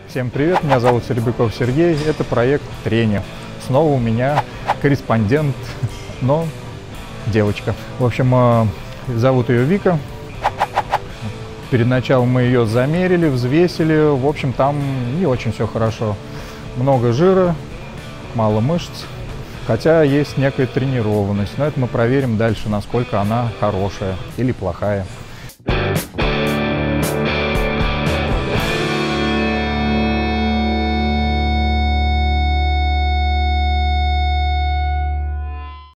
Всем привет, меня зовут Серебряков Сергей, это проект «Тренер». Снова у меня корреспондент, но девочка. В общем, зовут ее Вика. Перед началом мы ее замерили, взвесили. В общем, там не очень все хорошо. Много жира, мало мышц, хотя есть некая тренированность. Но это мы проверим дальше, насколько она хорошая или плохая.